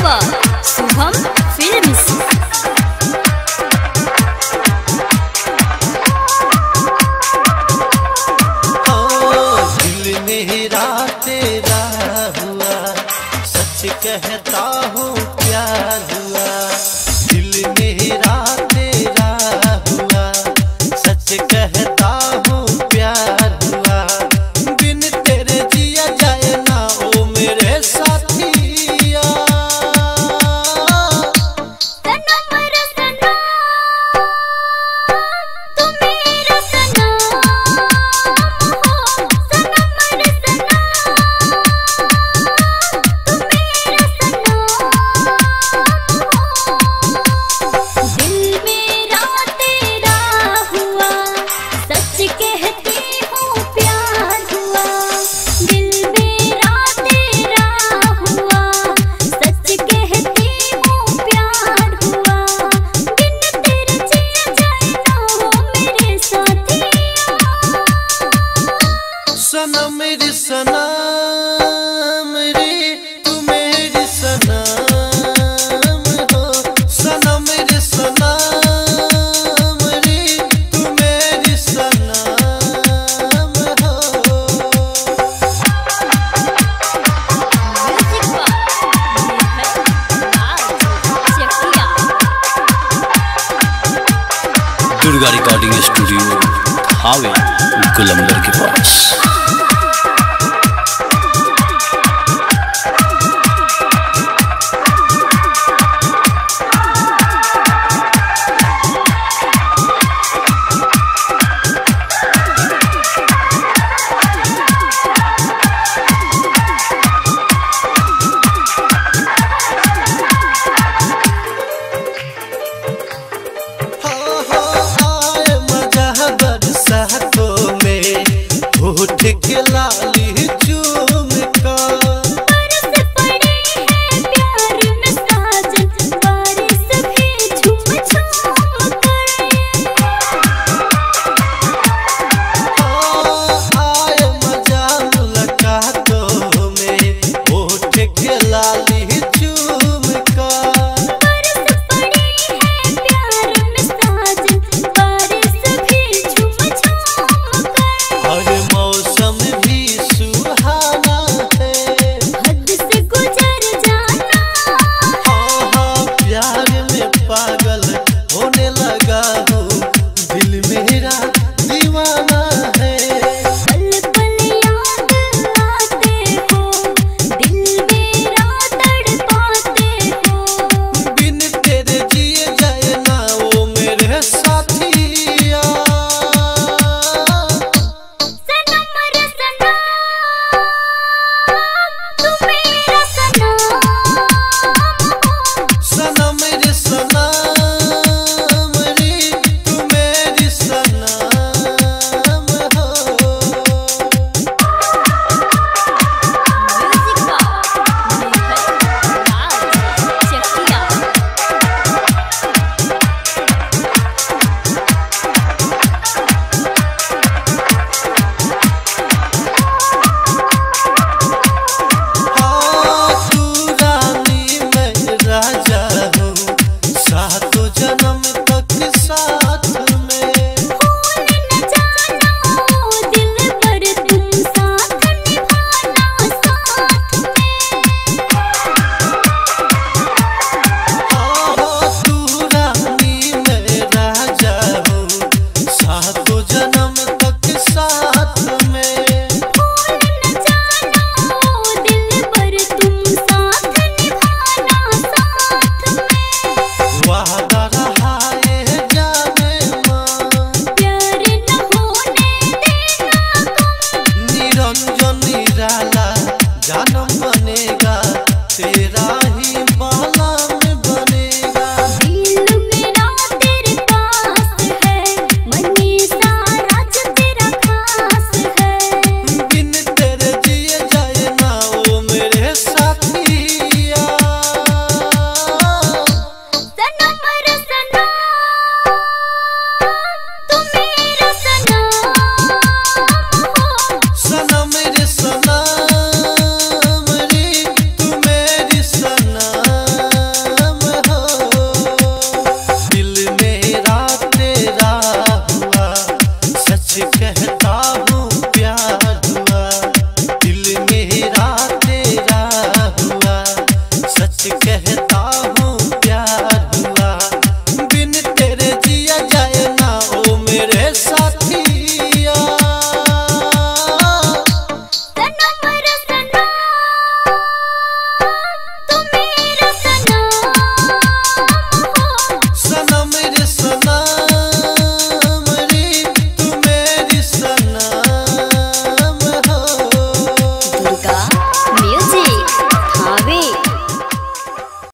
By Shubham films. दिल मेरा तेरा हुआ, सच कहता हूँ प्यार हुआ। दिल मेरा तेरा हुआ, सच कहता हूँ प्यार हुआ। बिन तेरे जिया जाए ना ओ मेरे साथिया। सनम मेरी सनम रे, तू मेरी सनम हो। सनम मेरी सनम रे, तू मेरी सनम हो। दुर्गा रिकॉर्डिंग स्टूडियो हावे गुलंबर के पास। होठ के लाली चूम का बरस पड़े हैं प्यार में साजन, बारिश भी झूम झूम कर। आए मजा मुलाकातों में, होठ के लाली